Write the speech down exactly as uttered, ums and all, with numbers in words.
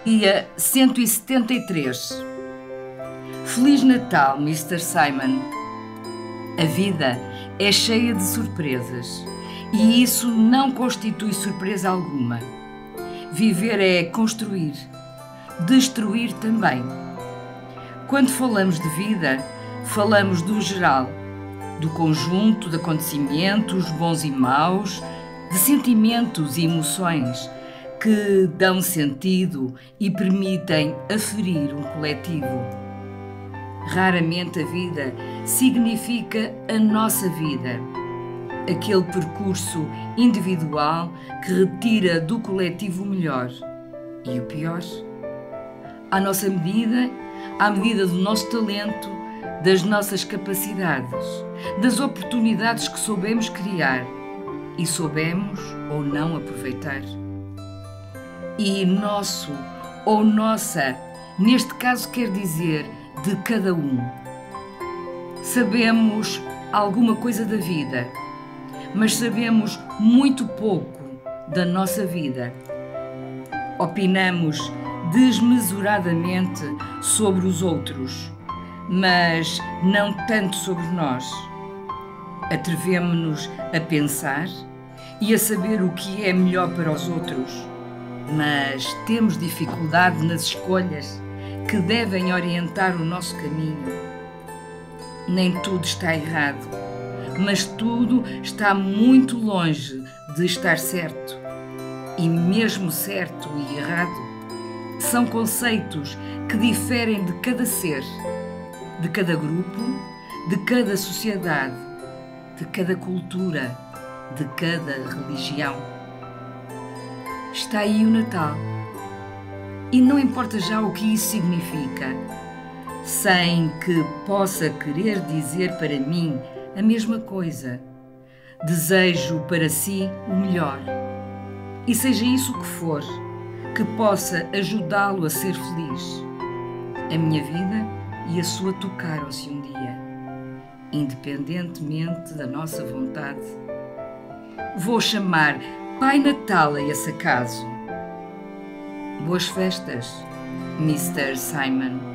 Dia cento e setenta e três. Feliz Natal, mister Simon. A vida é cheia de surpresas e isso não constitui surpresa alguma. Viver é construir, destruir também. Quando falamos de vida, falamos do geral, do conjunto de acontecimentos bons e maus, de sentimentos e emoções que dão sentido e permitem aferir um coletivo. Raramente a vida significa a nossa vida, aquele percurso individual que retira do coletivo o melhor e o pior. À nossa medida, à medida do nosso talento, das nossas capacidades, das oportunidades que soubemos criar e soubemos ou não aproveitar. E nosso ou nossa, neste caso quer dizer de cada um. Sabemos alguma coisa da vida, mas sabemos muito pouco da nossa vida. Opinamos desmesuradamente sobre os outros, mas não tanto sobre nós. Atrevemo-nos a pensar e a saber o que é melhor para os outros, mas temos dificuldade nas escolhas que devem orientar o nosso caminho. Nem tudo está errado, mas tudo está muito longe de estar certo. E mesmo certo e errado são conceitos que diferem de cada ser, de cada grupo, de cada sociedade, de cada cultura, de cada religião. Está aí o Natal. E não importa já o que isso significa, sem que possa querer dizer para mim a mesma coisa. Desejo para si o melhor. E seja isso o que for, que possa ajudá-lo a ser feliz. A minha vida e a sua tocaram-se um dia, independentemente da nossa vontade. Vou chamar Pai Natal a esse acaso. Boas festas, mister Simon.